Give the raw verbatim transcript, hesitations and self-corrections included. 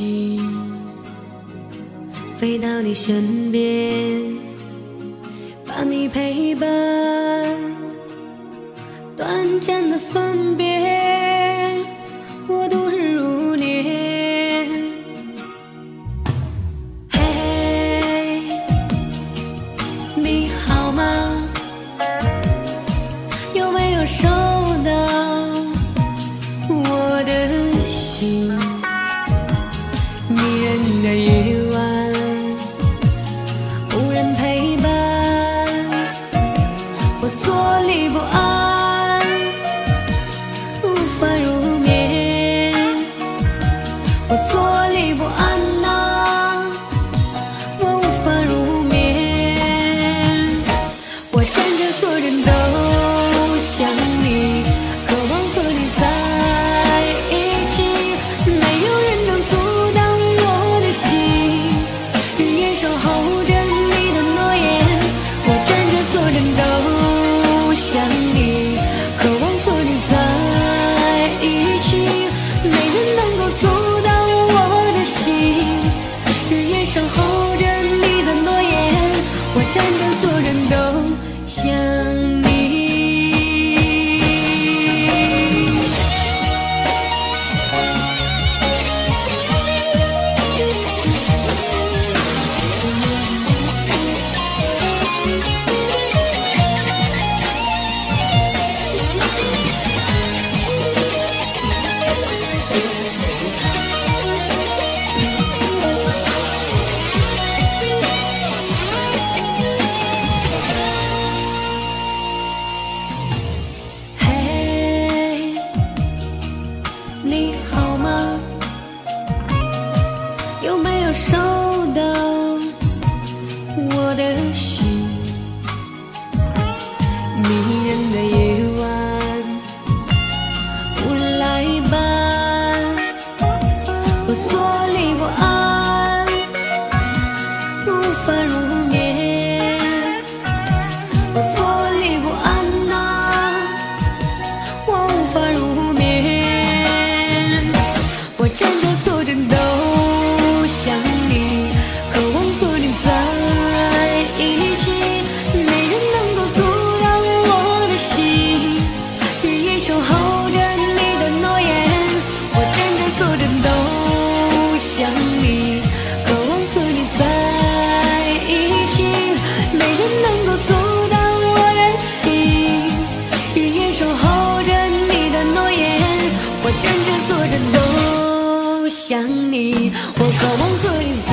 心，飞到你身边，把你陪伴。短暂的分别，我度日如年。嘿，你好吗？有没有收到我的信？迷人的夜晚，无人陪伴，我坐立不安，无法入眠。我坐立不安啊，我无法入眠。我站着所有人都想你，渴望和你在一起，没有人能阻挡我的心，日夜守候着你的诺言。我站着所有人都想你，渴望和你在一起，没人能够阻挡我的心，日夜守候着你的诺言。我站着所有人都想你。嘿，你好吗？有没有收到我的信？迷人的夜晚，无人来伴，我坐立不安，无法入眠。我坐立不安啊，我无法入眠。我站着所有人都想你，渴望和你在一起，没人能够阻挡我的心，日夜守候着你的诺言。我站着所有人都想你，渴望和你在一起，没人能够阻挡我的心，日夜守候着你的诺言。我站着所有人都想你，我渴望和你在